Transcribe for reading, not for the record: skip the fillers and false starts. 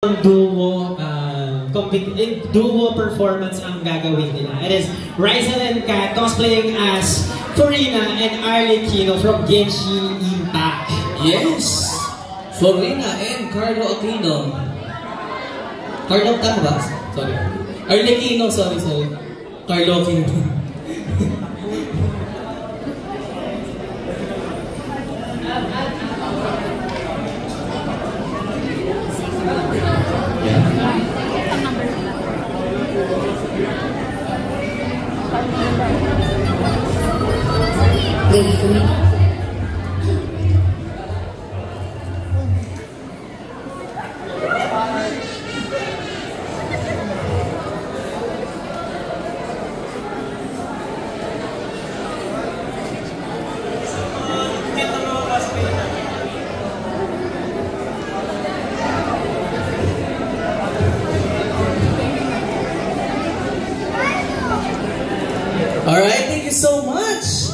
duo duo performance ang gagawin nila. It is Rizal and Kat cosplaying as Farina and Arlecchino from Genshin Impact. Yes! Farina and Carlo Aquino. Carlo, tama ba? Sorry. Arlecchino, sorry. Carlo Aquino. Alright, thank you so much!